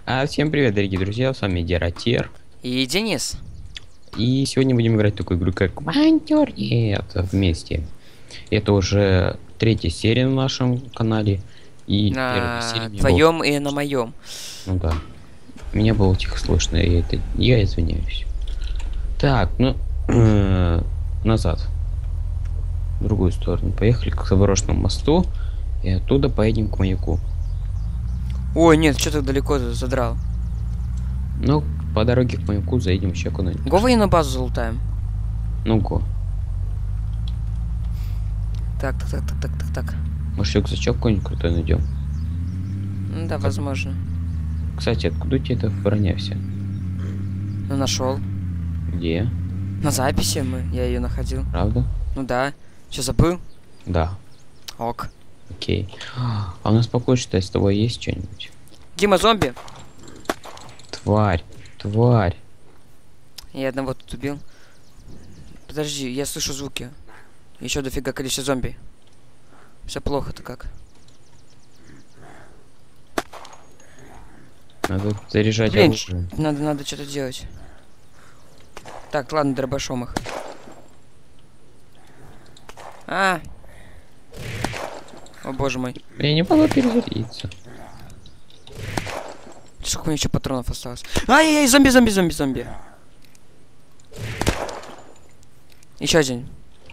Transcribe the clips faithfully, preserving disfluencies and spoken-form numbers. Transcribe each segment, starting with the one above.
А, всем привет, дорогие друзья, с вами Дератер. И Денис. И сегодня будем играть в такую игру, как Вантер Нет вместе. Это уже третья серия на нашем канале. И первая серия На мне было... твоем и на моем. Ну да. Меня было тихо слышно, и это... я извиняюсь. Так, ну... назад. В другую сторону. Поехали к заброшенному мосту. И оттуда поедем к маяку. Ой, нет, что так далеко задрал? Ну, по дороге к маяку заедем еще куда-нибудь. Го военную базу залутаем. Ну го. Так, так, так, так, так, так, так. Может, рюкзачок какой-нибудь крутой найдем? Ну да, Как... возможно. Кстати, откуда у тебя эта броня вся? Ну, нашел. Где? На записи мы, я ее находил. Правда? Ну да. Что, забыл? Да. Ок. Окей. А у нас покой, что с тобой есть что-нибудь? Дима, зомби! Тварь. Тварь. Я одного тут убил. Подожди, я слышу звуки. Еще дофига количество зомби. Все плохо-то как. Надо заряжать Блин, оружие. надо, надо что-то делать. Так, ладно, дробашом их. А! О боже мой. Я не могу перезарядиться. Сколько у меня еще патронов осталось? Ай-яй-яй, зомби, зомби, зомби, зомби. Еще один.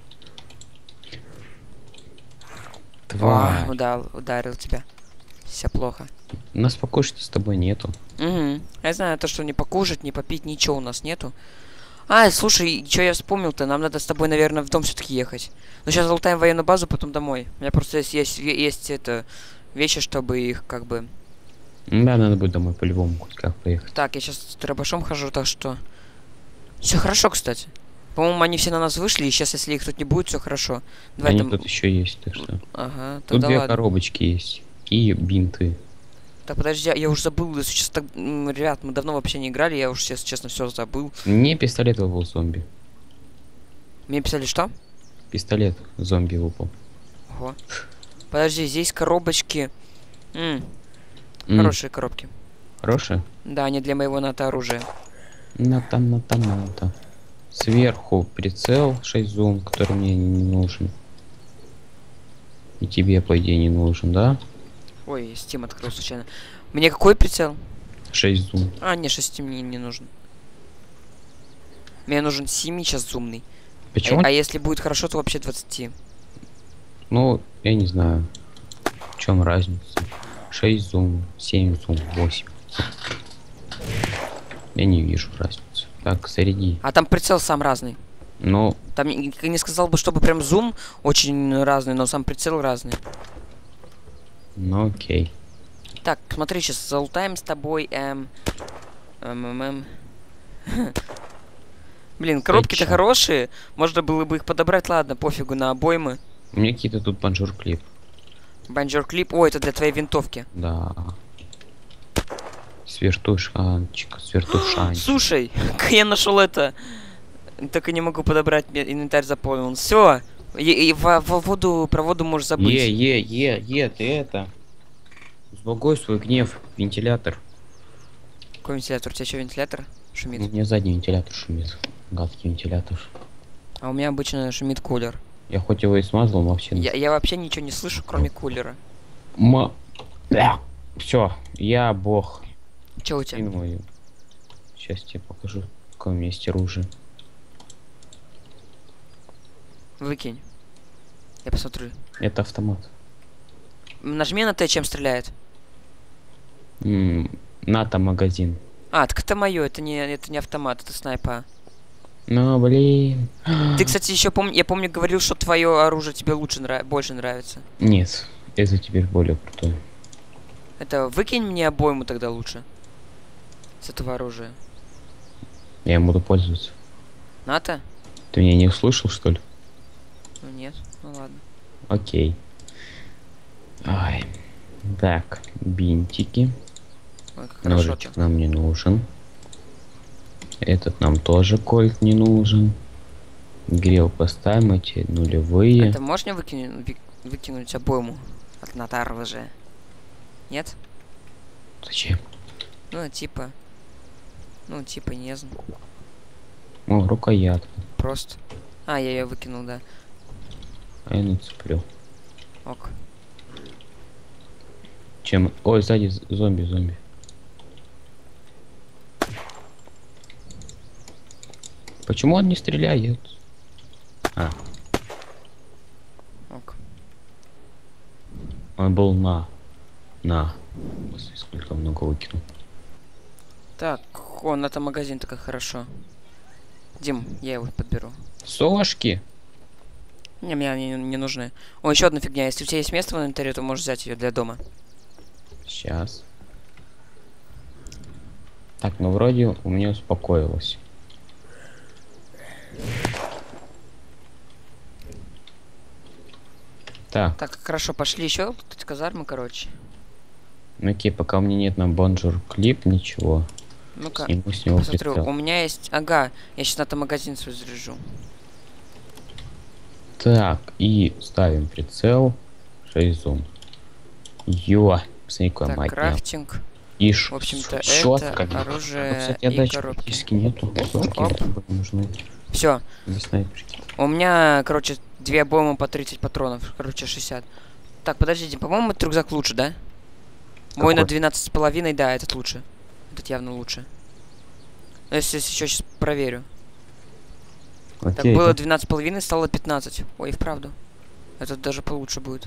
Тварь. О, ударил, ударил тебя. Все плохо. У нас покой, что с тобой нету. Угу. Я знаю, то, что не покушать, не попить, ничего у нас нету. А, слушай, что я вспомнил-то? Нам надо с тобой, наверное, в дом все-таки ехать. Ну, сейчас залутаем военную базу, потом домой. У меня просто есть, есть, есть это, вещи, чтобы их как бы... Да, надо будет домой по-любому хоть как поехать. Так, я сейчас с дробашом хожу, так что... Все хорошо, кстати. По-моему, они все на нас вышли, и сейчас, если их тут не будет, все хорошо. Давай Они там... тут еще есть, так что. Ага, Тут тогда две ладно. коробочки есть. И бинты. Так, подожди, я уже забыл, если честно, так, м, ребят, мы давно вообще не играли, я уже, если честно, все забыл. Мне пистолет выпал зомби. Мне писали, что? Пистолет зомби выпал. Ого. Подожди, здесь коробочки. М, М, Хорошие коробки. Хорошая? Да, они для моего НАТО оружия. Ната, ната, ната. Сверху прицел шесть зум, который мне не нужен. И тебе, по идее, не нужен, да? Ой, Steam открыл случайно. Мне какой прицел? шесть зум. А, не, шесть мне не нужен. Мне нужен семь сейчас зумный. Почему? А, а если будет хорошо, то вообще двадцать. Ну, я не знаю. В чем разница? шесть зум, семь зум, восемь. Я не вижу разницы. Так, заряди. А там прицел сам разный. Ну, Там не, не сказал бы, чтобы прям зум очень разный, но сам прицел разный. ну окей. Так, смотри, сейчас залутаем с тобой, эм... эм, эм, эм. Блин, коробки-то чё? хорошие. Можно было бы их подобрать, ладно, пофигу на обоймы. У меня какие-то тут банджур клип. Банджор клип. Ой, это для твоей винтовки. Да. Свертушанчик, свертушанчик. Слушай, я нашел это. Только не могу подобрать, мне инвентарь заполнен. Все. И, и во, во воду, про воду можешь забыть. Е, е, е, е, ты это. Сбогой свой гнев, вентилятор. Какой вентилятор? У тебя что, вентилятор шумит? У меня задний вентилятор шумит. Гадкий вентилятор. А у меня обычно шумит кулер. Я хоть его и смазал, но вообще... Я, я вообще ничего не слышу, кроме кулера. Ма... Все, я бог. Че у тебя? Мою. Сейчас тебе покажу, в каком месте оружие. Выкинь. Я посмотрю. Это автомат. Нажми на Т, чем стреляет. М, НАТО магазин. А, так это мое, это не, это не автомат, это снайпа. Ну, блин. Ты, кстати, еще помню, я помню, говорил, что твое оружие тебе лучше нрав... больше нравится. Нет, это теперь более крутой. Это выкинь мне обойму тогда лучше. С этого оружия. Я им буду пользоваться. НАТО? Ты меня не услышал, что ли? Ну нет, ну ладно. Окей. Ай. Так, бинтики. Ой, как хорошо-то. Ножичек нам не нужен. Этот нам тоже кольт не нужен. Грел поставим, эти нулевые. Это можно выкинуть, ви- выкинуть обойму от НАТО оружия? Нет? Зачем? Ну, типа... Ну, типа, не знаю. О, рукоятка. Просто. А, я ее выкинул, да. А я нацеплю. Ок. Чем... Ой, сзади з- зомби, зомби. Почему он не стреляет? А, Ок. он был на. На. Господи, сколько много выкинул. Так, он, это магазин, так хорошо. Дим, я его подберу. Сошки? Не, мне они не, не нужны. О, еще одна фигня. Если у тебя есть место в инвентаре, то можешь взять ее для дома. Сейчас. Так, ну вроде у меня успокоилось. Так, Так, хорошо, пошли еще тут казармы, короче. ну окей, пока у меня нет на бонжур клип, ничего. Ну-ка, Сниму с него посмотрю. прицел. У меня есть... Ага, я сейчас на это магазин свой заряжу. Так, и ставим прицел. шесть зум. Ё, посмотри, какая Так, мать. крафтинг. И ш- В общем-то, с- щётка. это оружие Ну, кстати, и отдачи коробки. практически нету. Сошки Оп. особо не нужны. Все. Без снайперки. У меня, короче, две обоймы по тридцать патронов. Короче, шестьдесят. Так, подождите, по-моему, этот рюкзак лучше, да? Мой на Какой? двенадцать с половиной, да, этот лучше. Этот явно лучше. Ну, если еще сейчас проверю. Так, Окей, было да. двенадцать с половиной, стало пятнадцать. Ой, и вправду. Этот даже получше будет.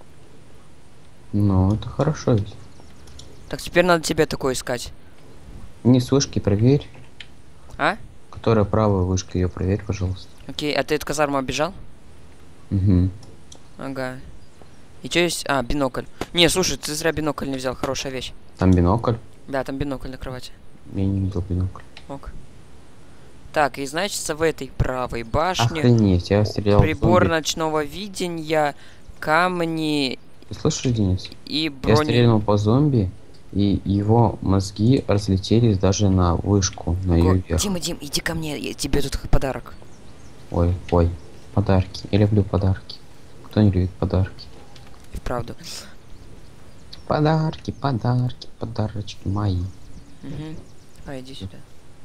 Ну, это хорошо ведь. Так, теперь надо тебе такое искать. Не с вышки проверь. А? Которая правая вышка, ее проверь, пожалуйста. Окей, а ты эту казарму обижал? Угу. Ага. И что есть? А, бинокль. Не, слушай, ты зря бинокль не взял, хорошая вещь. Там бинокль. Да, там бинокль на кровати. Я не видел бинокль. Ок. Так, и значит, в этой правой башне Охренеть, я стрелял в прибор зомби. ночного видения, камни Ты слышишь, Денис? и Я брони. стрельнул по зомби, и его мозги разлетелись даже на вышку, на ее Го- верх. Дима, Дим, иди ко мне, я тебе тут подарок. Ой, ой, подарки. Я люблю подарки. Кто не любит подарки? И вправду. Подарки, подарки, подарочки мои. Угу. А, иди сюда.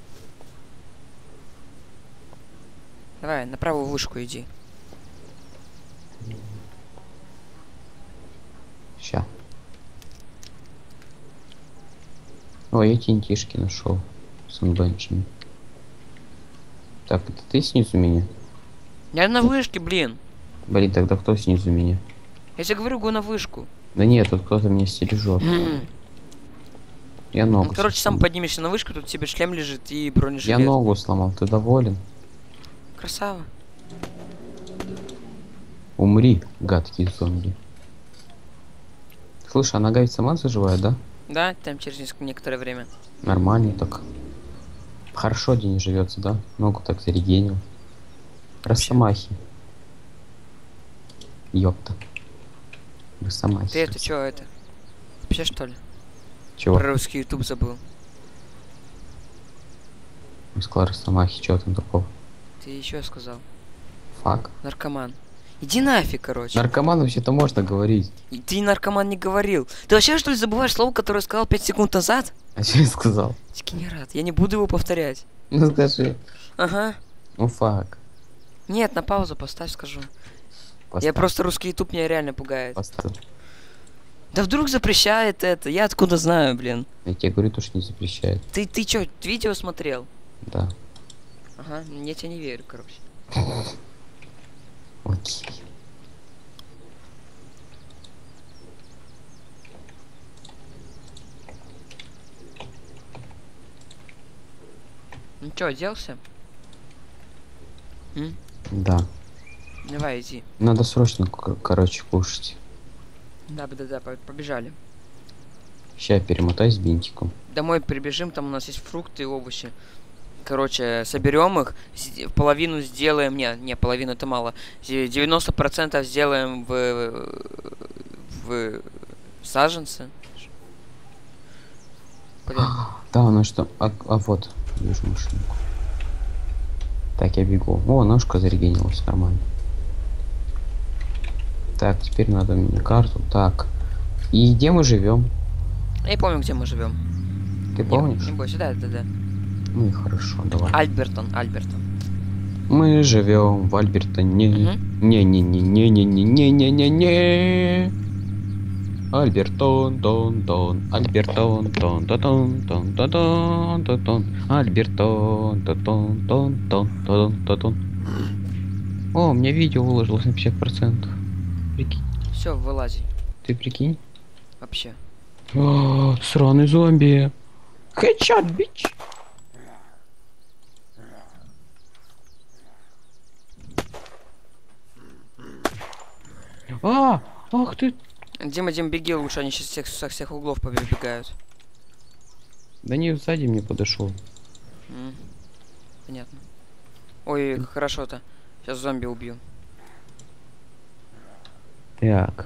Давай, на правую вышку иди. Ща. Ой, я тентишки нашел с анбенчами. Так, это ты снизу меня? Я на вышке, блин. Блин, тогда кто снизу меня? Я тебе говорю, го на вышку. Да нет, тут кто-то меня стережет. Я ногу Ну, короче, сам сломал. поднимешься на вышку, тут тебе шлем лежит и Я бронежилет. ногу сломал, ты доволен? Красава. Умри, гадкий зомби. Слушай, а нога ведь сама заживает, да? Да, там через несколько некоторое время. Нормально так. Хорошо день живется, да? Ногу так зарегенил. Росомахи. Ёпта. Росомахи. Ты это чё, это? Вообще что ли? Чего? Про русский ютуб забыл. Я сказал Росомахи, чего там такого? Ты еще сказал. Фак. Наркоман. Иди нафиг, короче. Наркоман вообще-то можно говорить. И ты наркоман не говорил. Ты вообще что ли забываешь слово, которое сказал пять секунд назад? А что я сказал? Дегенерат. Я не буду его повторять. Ну скажи. Ага. Ну фак. Нет, на паузу поставь, скажу. Я Поставь, просто русский ютуб меня реально пугает. поставь. Да вдруг запрещает это? Я откуда знаю, блин? Я тебе говорю, то, что не запрещает. Ты, ты чё, видео смотрел? Да. Ага, я тебе не верю, короче. Окей. Ну чё, оделся? М? Да. Давай, иди. Надо срочно, к- короче, кушать. Да-да-да, по- побежали. Ща перемотай с бинтиком. Домой прибежим, там у нас есть фрукты и овощи. Короче, соберем их, с- половину сделаем, не, не, половину это мало. Де- девяносто процентов сделаем в, в саженцы. Блин, Да, ну что, а, а вот, вижу машинку. Так, я бегу. О, ножка зарегенилась, нормально. Так, теперь надо мне карту. Так. И где мы живем? я не помню, где мы живем. Ты Не- помнишь? Не бойся, да, да, да. Ну и хорошо, давай. Альбертон, Альбертон. Мы живем в Альбертоне. Мгм. Не-не-не-не-не-не-не-не-не. Альбертон, тон, тон, Альбертон, тон, тон, тон, тон, тон, тон, тон, тон, Альбертон, тон, тон, тон, тон, тон, тон, тон. О, у меня видео выложилось на пятьдесят процентов. Прикинь. Все, вылази. Ты прикинь? Вообще. О, сраный зомби. Хедшот, бич. А, ах ты. Дима, Дим, беги лучше, они сейчас всех, со всех углов побегают. Да не, сзади мне подошел. М, Понятно. Ой, хорошо-то. Сейчас зомби убью. Так.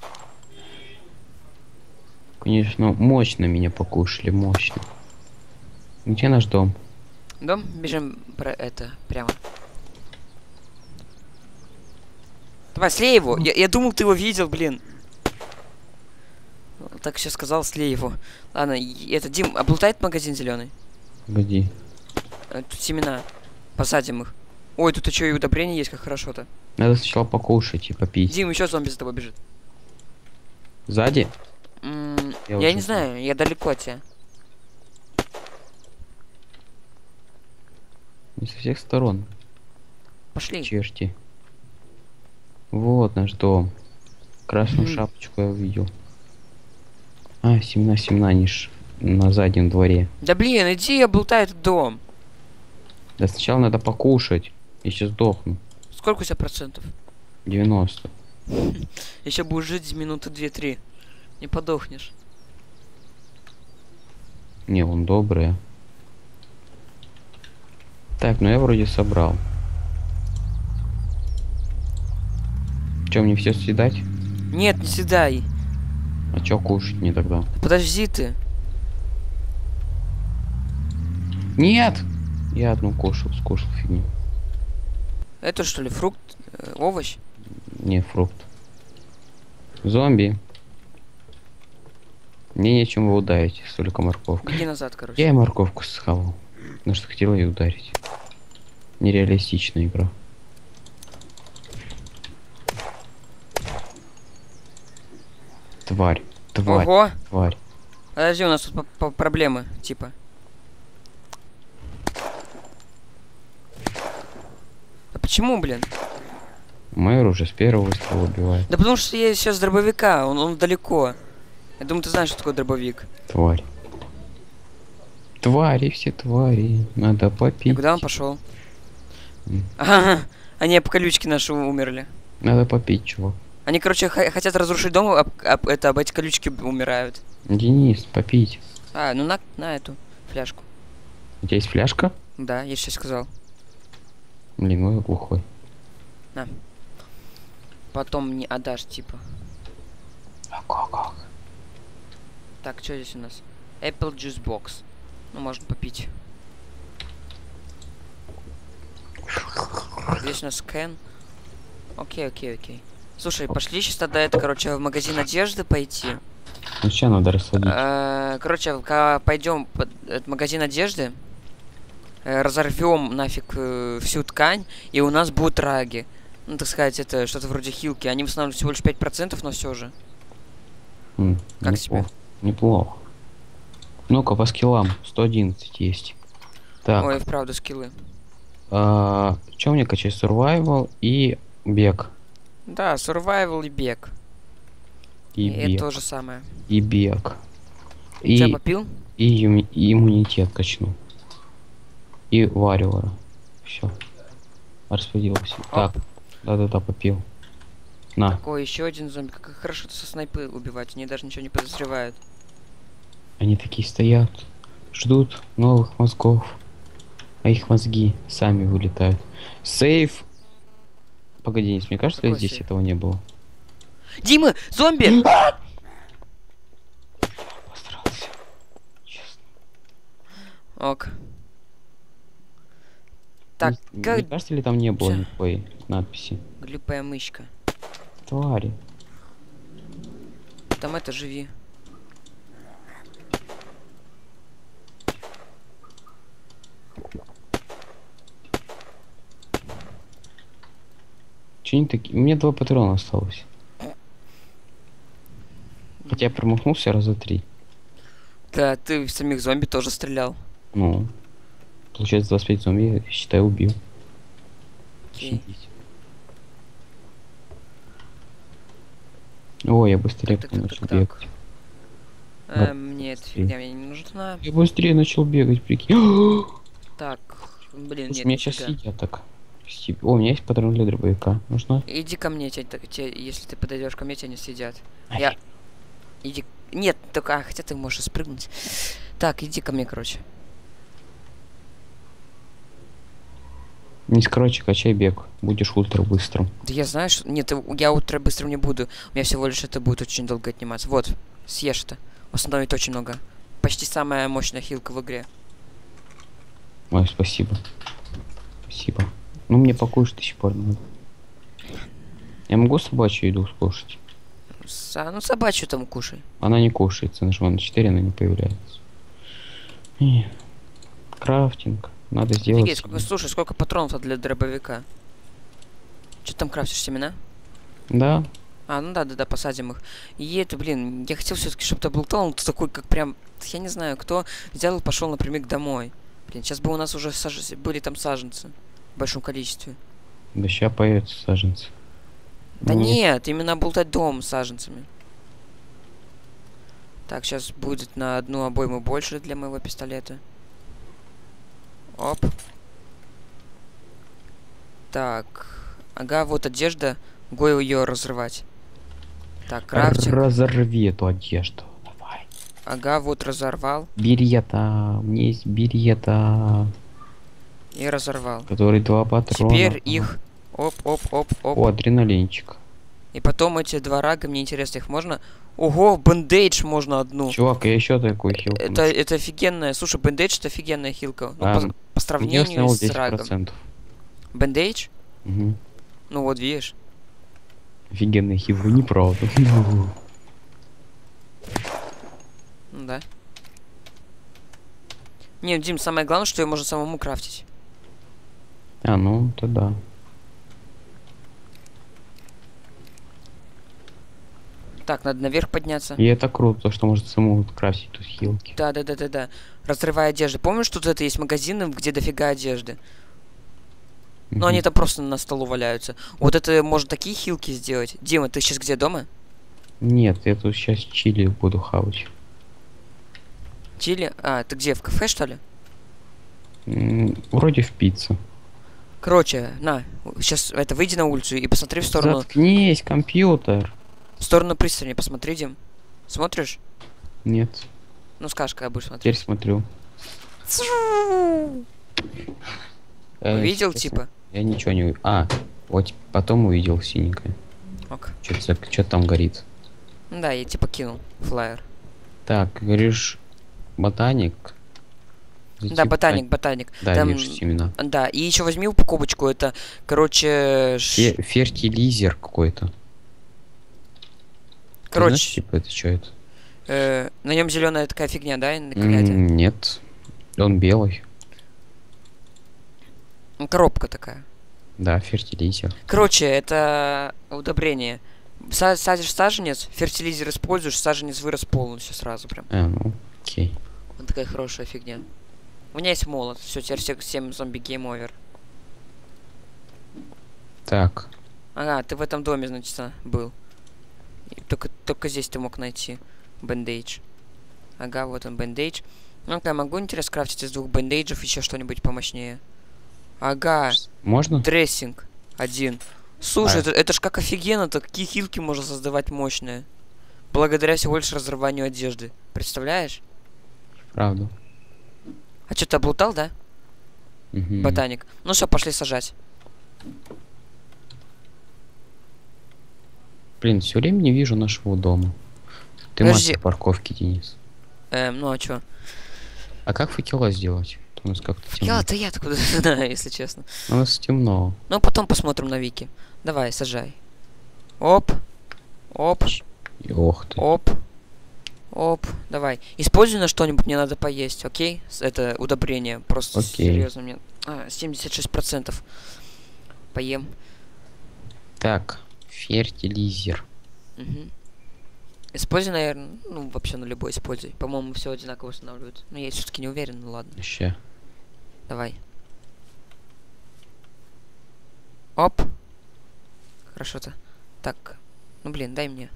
Конечно, мощно меня покушали, мощно. Где наш дом? Дом, бежим про это, прямо. Давай, слей его. Я, я думал, ты его видел, блин. Так сейчас сказал, слей его. Ладно, и- это, Дим, облутает магазин зеленый. Погоди. Тут семена. Посадим их. Ой, тут еще и удобрение есть, как хорошо-то. Надо сначала покушать и попить. Дим, еще зомби за тобой бежит. Сзади? М, Я Я, уже не знаю, я далеко от тебя. Не со всех сторон. Пошли. Черти. Вот наш дом. Красную Мгм. шапочку я увидел. А, семена, семена, они ж на заднем дворе. Да блин, иди облутай этот дом. Да сначала надо покушать. Я сейчас сдохну. Сколько у тебя процентов? девяносто. Еще будешь жить минуты две-три. Не подохнешь. Не, он добрый. Так, ну я вроде собрал. Че, мне все съедать? Нет, не съедай. А чё кушать мне тогда? Подожди ты. Нет! Я одну кушал, скушал фигню. Это что ли, фрукт? Э, овощ? Не, фрукт. Зомби. Мне нечем его ударить, только морковка. Беги назад, короче. Я и морковку схавал. Потому что хотел ее ударить. Нереалистичная игра. Тварь. Тварь. Ого! Тварь. Подожди, у нас тут по- по- проблемы, типа. А почему, блин? Мэр уже с первого выстрела убивает. Да потому что я сейчас дробовика, он, он далеко. Я думаю, ты знаешь, что такое дробовик. Тварь. Твари, все твари. Надо И попить. куда он пошел? М. Ага, они об колючки наши умерли. Надо попить, чувак. Они, короче, х- хотят разрушить дом, об, об- это, об эти колючки умирают. Денис, попить. А, ну на, на эту фляжку. У тебя есть фляжка? Да, я сейчас сказал. Блин, ну я глухой. Потом мне отдашь, типа. А как? Так, что здесь у нас? Apple Juice Box. Ну, можно попить. Здесь у нас scan. Окей, окей, окей. Слушай, пошли сейчас тогда это, короче, в магазин одежды пойти. Ну сейчас надо рассадить. Э, Короче, когда пойдем в этот магазин одежды, э, разорвем нафиг э, всю ткань, и у нас будут раги. Ну, так сказать, это что-то вроде хилки. Они восстанавливают всего лишь пять процентов, но все же. М, как неплохо. Неплохо. Ну-ка, по скиллам. сто одиннадцать есть. Так. Ой, вправду скиллы. А, что мне качать? Survival и бег. Да, survival и бег. И, И это бег. то же самое. И бег. Чай И, попил? и, имму- и иммунитет качну. И вариора. Все. Распределился. Так. Да-да-да, попил. На. Ой, еще один зомби. Как хорошо со снайпы убивать. Они даже ничего не подозревают. Они такие стоят. Ждут новых мозгов. А их мозги сами вылетают. Сейф. Погоди, Денис, мне кажется, Какой здесь сейф? этого не было. Дима, зомби! Постарался. Честно. Ок. Так, Не- как Не кажется ли там не было Чё? никакой надписи? глупая мышка. Твари. Там это, живи. Че не такие? У меня два патрона осталось. Хотя я промахнулся раза три. Да, ты в самих зомби тоже стрелял. Ну, получается двадцать пять зомби, я считаю, убил. Окей. О, я быстрее Так, так, так, начал так, так. бегать. Э, мне эта фигня мне не нужна. Я быстрее начал бегать, прикинь. Так, блин, Слушай, нет, меня сейчас нифига. съедят так. Стип- О, у меня есть патрон для дробовика. Нужно? Иди ко мне, те- те- те- если ты подойдешь ко мне, тебя не съедят. Ай. Я... Иди... Нет, только... А, хотя ты можешь спрыгнуть. Так, иди ко мне, короче. Не скороче, качай бег. Будешь ультра быстрым. Да я знаю, что... Нет, я утро быстро не буду. У меня всего лишь это будет очень долго отниматься. Вот, съешь это. Восстановит очень много. Почти самая мощная хилка в игре. Ой, спасибо. Спасибо. Ну, мне покушать до сих пор надо. Я могу собачью еду скушать? Са... Ну, собачью там кушай. Она не кушается. Нажимаю на четыре, она не появляется. И... Крафтинг. Надо сделать... Офигеть, сколько, слушай, сколько патронов для дробовика. Что там крафтишь, семена? Да. А, ну да, да, да, посадим их. И это, блин, я хотел все-таки, чтобы ты был тон, ты такой, как прям, я не знаю, кто взял и пошел напрямик домой. Блин, сейчас бы у нас уже саж... были там саженцы в большом количестве. Да ща появятся саженцы. Да Ну, нет, именно болтать дом с саженцами. Так, сейчас будет на одну обойму больше для моего пистолета. Оп. Так. Ага, вот одежда. Гой ее разрывать. Так, крафтинг. Разорви эту одежду. Давай. Ага, вот разорвал Берета. У меня есть берета. и разорвал. Который два патрона. Теперь их... Оп, оп, оп, оп. О, адреналинчик. И потом эти два рага, мне интересно, их можно... Ого, бендейдж можно одну. Чувак, я еще такой хил. Это, это офигенная... Слушай, бендейдж это офигенная хилка. Ну, А, по, по Я сравнению снял с десять рагом. процентов. Бендейдж? Угу. Ну вот, видишь. Офигенный хил, неправда. Ну да. Не, Дим, самое главное, что ее можно самому крафтить. А, ну, то да. Так, надо наверх подняться. И это круто, то, что может самому крафтить тут хилки. Да, да, да, да, да. Разрывая одежду. Помнишь, тут это есть магазины, где дофига одежды? Но Мгм. они там просто на столу валяются. Вот это можно такие хилки сделать. Дима, ты сейчас где, дома? Нет, я тут сейчас чили буду хавать. Чили? А, ты где, в кафе, что ли? М, Вроде в пиццу. Короче, на, сейчас это выйди на улицу и посмотри в сторону, Заткнись, компьютер. в сторону пристани, посмотри, Дим. Смотришь? Нет, Ну скажешь, когда будешь смотреть. теперь смотрю. Э, Увидел, сейчас типа? Я ничего не увидел. А, вот потом увидел синенькое. Ок. Что-то там горит. Ну да, я типа кинул флаер. Так, говоришь, ботаник. Да, Зайти в ботаник, ботаник. Да, Там- вижу семена. Да, и еще возьми упаковочку, это, короче, ш- Фе- Фертилизер какой-то. Ты короче, знаешь, типа, это что это? э, на нем зеленая такая фигня, да, какая-то? М, Нет. Он белый. Ну, коробка такая. Да, фертилизер. Короче, это удобрение. Са- садишь саженец, фертилизер используешь, саженец вырос полностью сразу прям. А, ну, окей. Вот такая хорошая фигня. У меня есть молот, все, теперь все, всем зомби гейм овер. Так, Ага, ты в этом доме, значит, а, был. И только, только здесь ты мог найти бендейдж. Ага, вот он бендейдж. Ну-ка, я могу, интересно, крафтить из двух бендейджев еще что-нибудь помощнее? Ага, можно? дрессинг один. Слушай, А. это, это ж как офигенно, такие хилки можно создавать мощные. Благодаря всего лишь разрыванию одежды. Представляешь? Правда. А что, ты облутал, да? Мгм. Ботаник. Ну все, пошли сажать. Блин, все время не вижу нашего дома. Ты Подожди. мастер парковки, Денис. Эм, ну а чё? А как факела сделать? У нас как-то темно. Я-то я откуда знаю, если честно. У нас темно. Ну, потом посмотрим на Вики. Давай, сажай. Оп. Оп. И ох ты. Оп. Оп. Давай. Используй на что-нибудь, мне надо поесть, окей? С- Это удобрение. Просто Окей. серьезно мне. А, семьдесят шесть процентов. Поем. Так, фертилизер. Угу. Используй, наверное, ну, вообще на любой используй. По-моему, все одинаково устанавливают. Но я все-таки не уверен, ну ладно. Вообще. Давай. Оп. Хорошо-то. Так. Ну, блин, дай мне.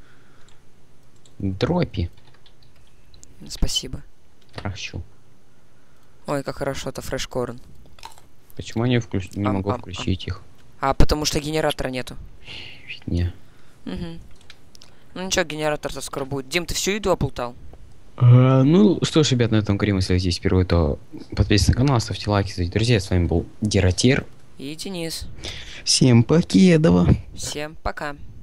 Дропи. Спасибо. Прощу. Ой, как хорошо-то, фреш-корн. Почему я не, включ... не Ам, могу ам, включить их? А, потому что генератора нету. Фигня. Угу. Ну ничего, генератор-то скоро будет. Дим, ты всю еду оплутал? А, ну что ж, ребят, на этом говорим. Если вы здесь впервые, то подписывайтесь на канал, ставьте лайки, ставьте друзья. С вами был Дератир. И Денис. Всем покедова. Всем пока.